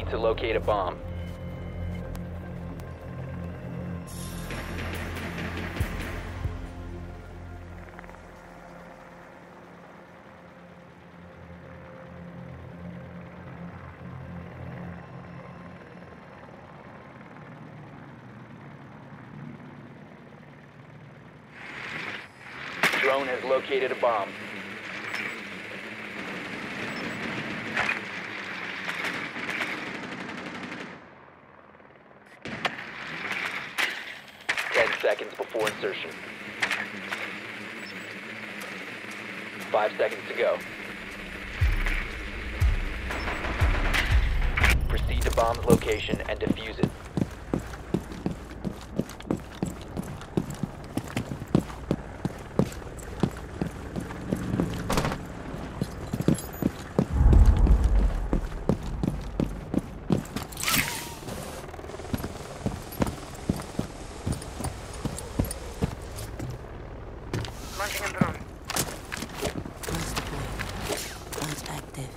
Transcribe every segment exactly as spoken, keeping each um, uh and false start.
to locate a bomb. Drone has located a bomb. Ten seconds before insertion. Five seconds to go. Proceed to bomb's location and defuse it. Launching a drone. Close the point. Guns active.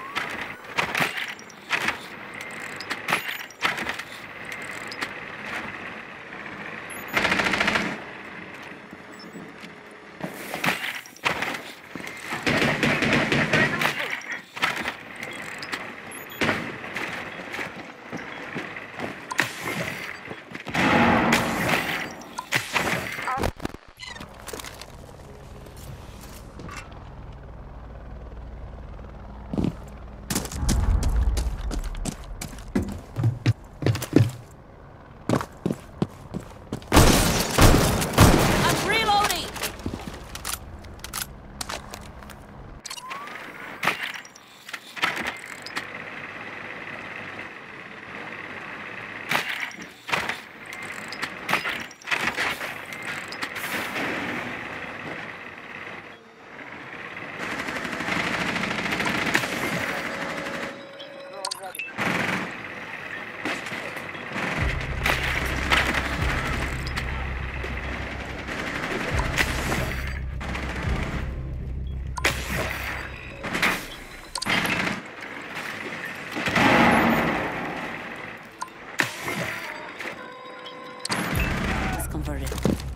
Converted.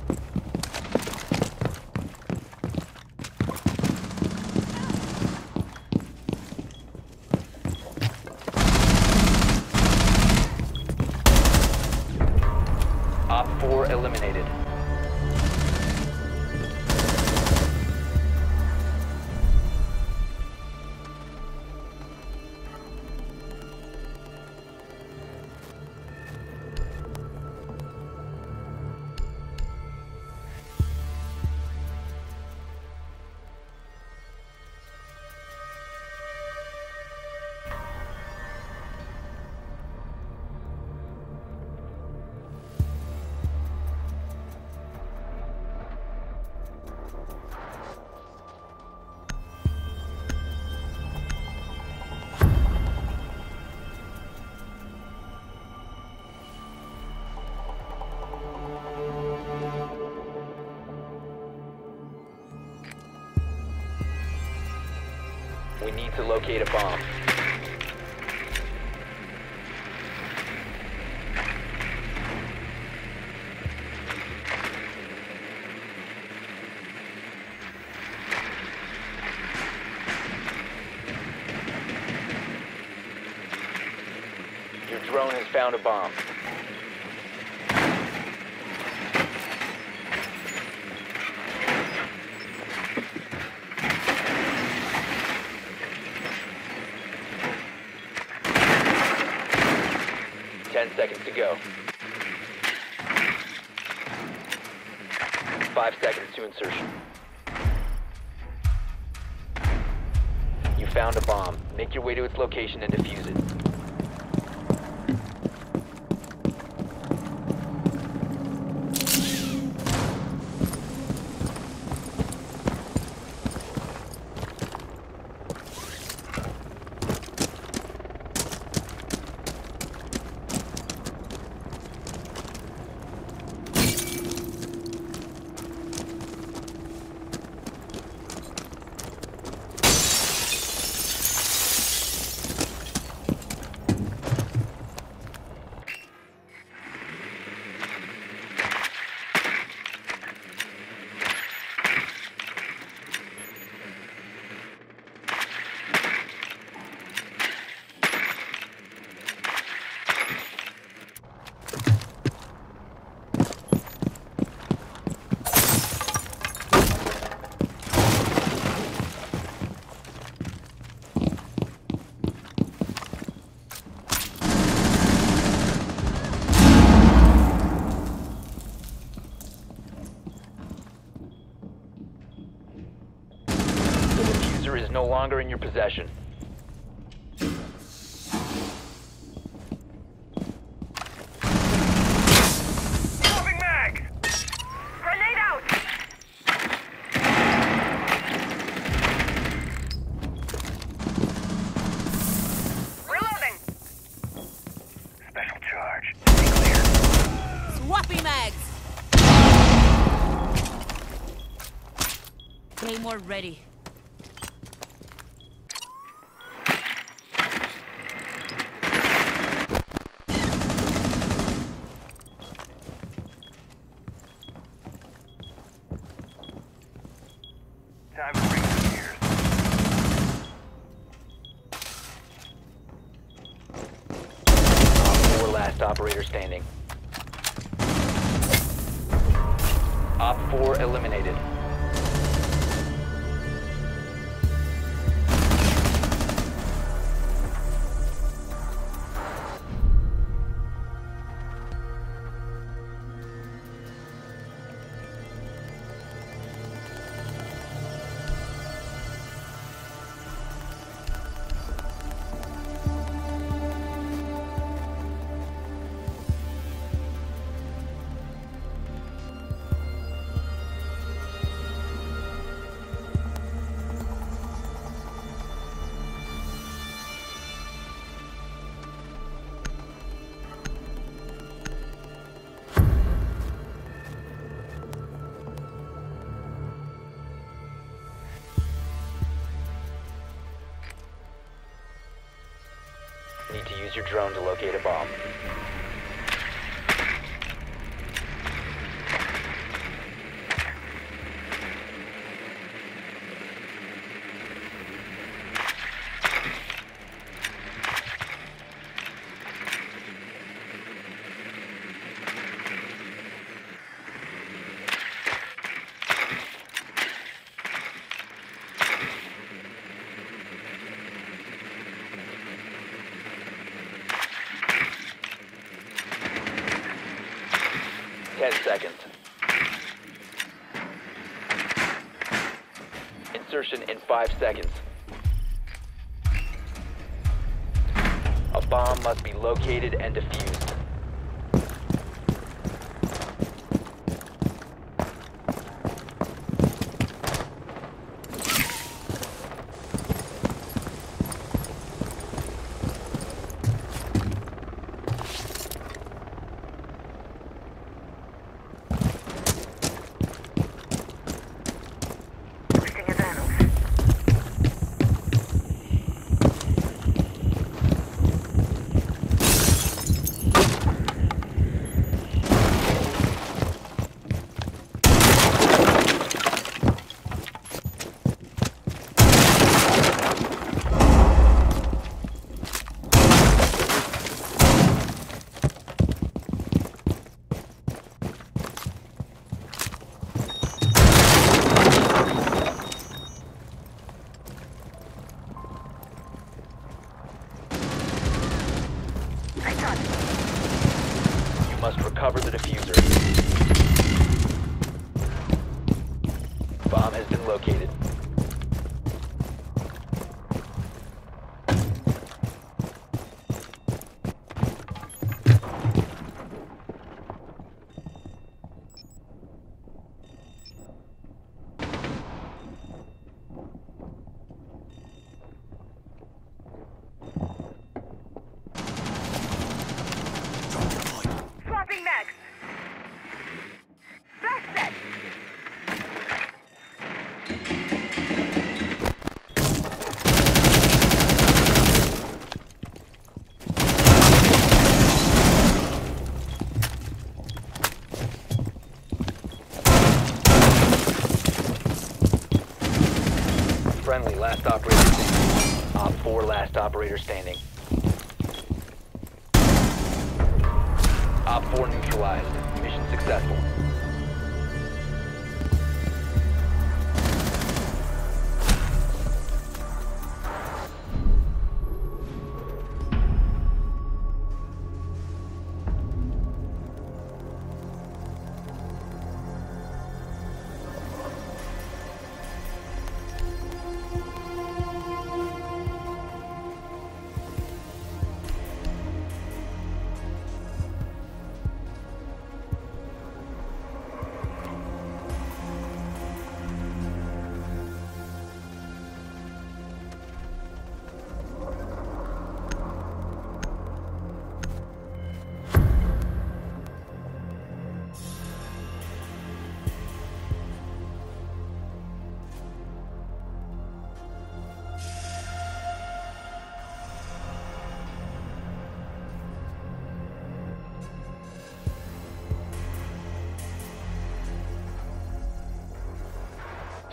Op four eliminated. We need to locate a bomb. Your drone has found a bomb. Ten seconds to go. Five seconds to insertion. You found a bomb. Make your way to its location and defuse it. longer in your possession. Moving mag! Grenade out! Reloading! Special charge. Clear. Swapping mags! Claymore ready. Time to bring the gears. Op four last operator standing. Op four eliminated. Need to use your drone to locate a bomb. Ten seconds. Insertion in five seconds. A bomb must be located and defused. Boosting adrenaline. I got it. You must recover the diffuser. Bomb has been located. Swapping mags. Flash set. Friendly, last operator standing. Op four, last operator standing. Op four neutralized. Mission successful.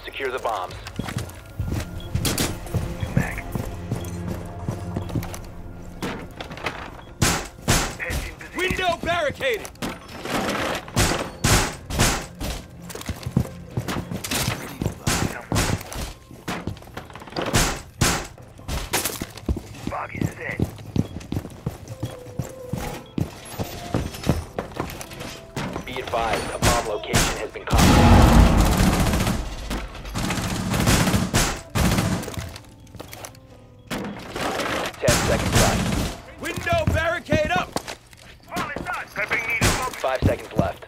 Secure the bombs. Mag. Heads in position. Window barricaded! Bog is set. Be advised, a bomb location has been compromised. Ten seconds left. Window barricade up! Bomb is done. Prepping needed. Focus. Five seconds left.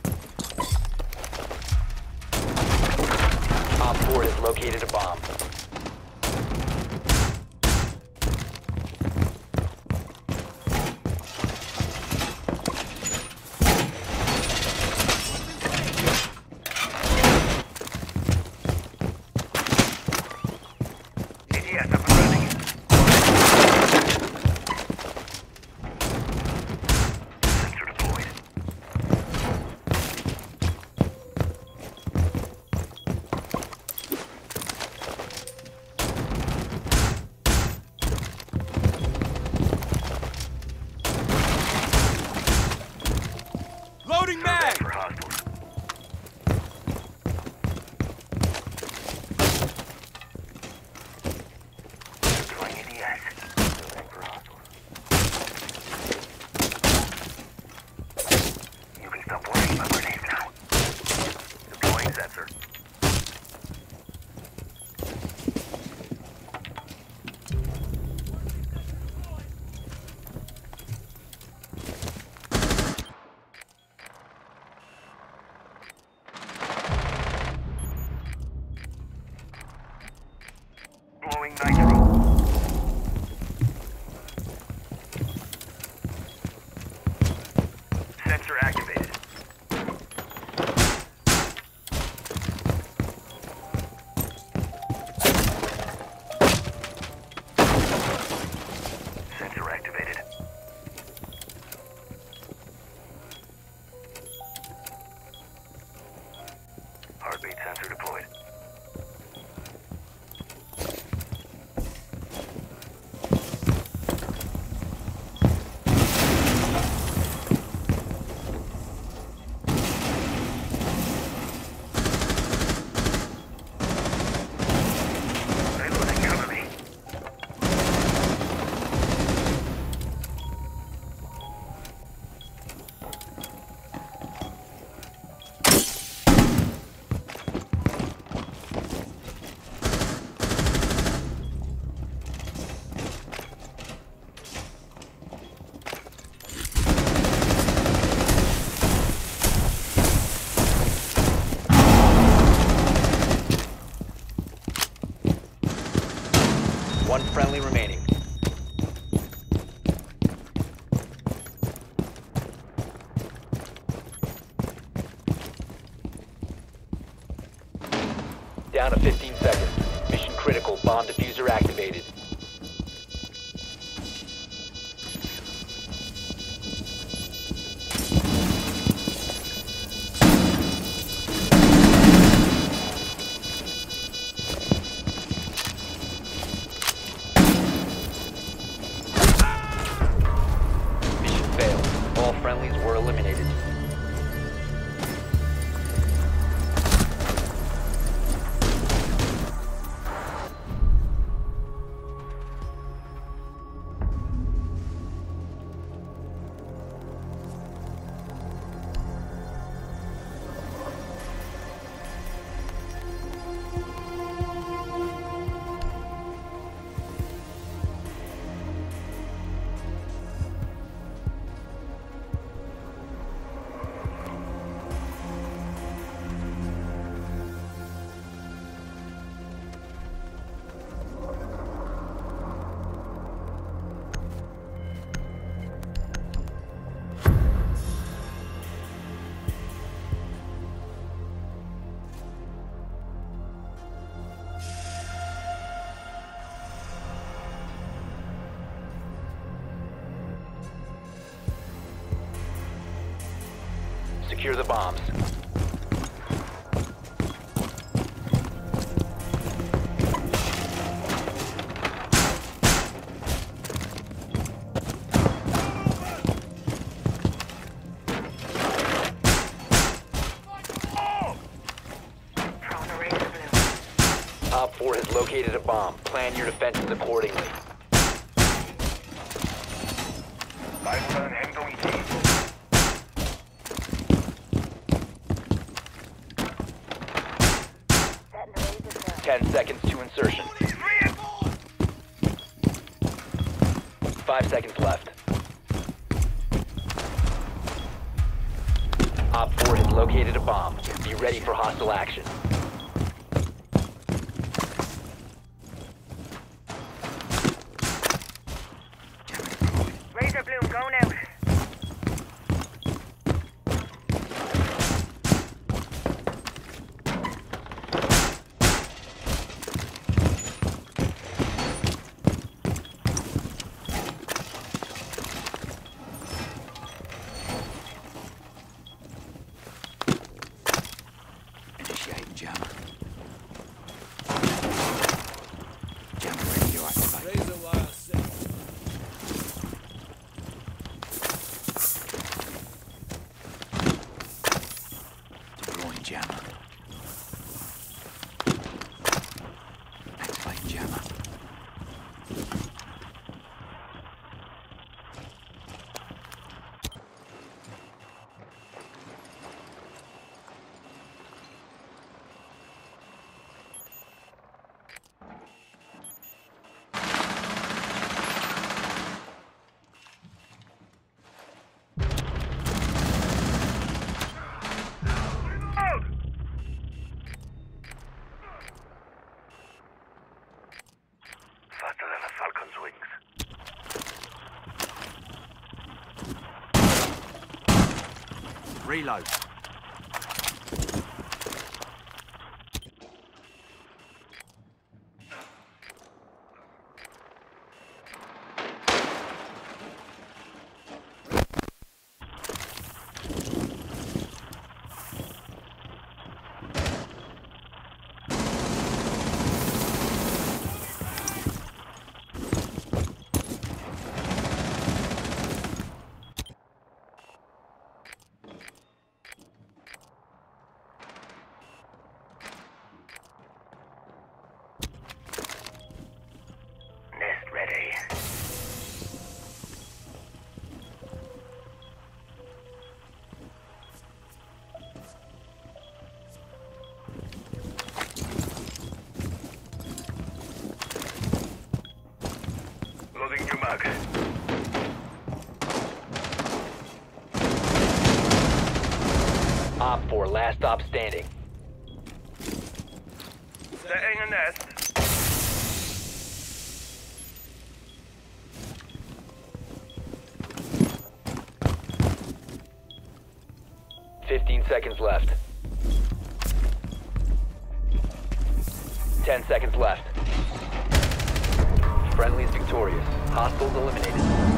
Op four has located a bomb. A D S up and running. Sensor deployed. Loading Survey mag! for hostiles. Deploying A D S. Surveying for hostiles. You can stop worrying about grenades now. Deploying sensor. Blowing nitro. Sensor activated. Sensor activated. Heartbeat sensor deployed. Reloading, cover me. One friendly remaining. Down to fifteen seconds. Mission critical. Bomb diffuser activated. Mission failed. All friendlies were eliminated. Secure the bombs. located a bomb. Plan your defenses accordingly. 말보다는 행동이지. Ten seconds to insertion. Five seconds left. Op four has located a bomb. Be ready for hostile action. Razor Bloom going out. Initiate jammer. Jammer ready to activate. Razor wire set. Deploying jammer. Activate jammer. Faster than a falcon's wings. Reload. Nest ready. Loading new mag. Op four, last stop standing. Setting a nest. Fifteen seconds left. Ten seconds left. Friendly is victorious. Hostiles eliminated.